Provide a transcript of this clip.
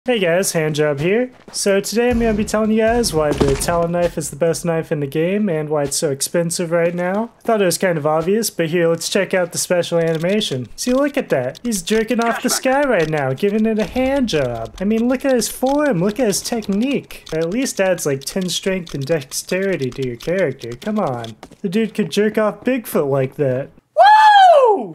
Hey guys, Handjob here. So today I'm going to be telling you guys why the Talon knife is the best knife in the game and why it's so expensive right now. I thought it was kind of obvious, but here, let's check out the special animation. See, look at that. He's jerking off the sky right now, giving it a hand job. I mean, look at his form, look at his technique. It at least adds like 10 strength and dexterity to your character. Come on. The dude could jerk off Bigfoot like that.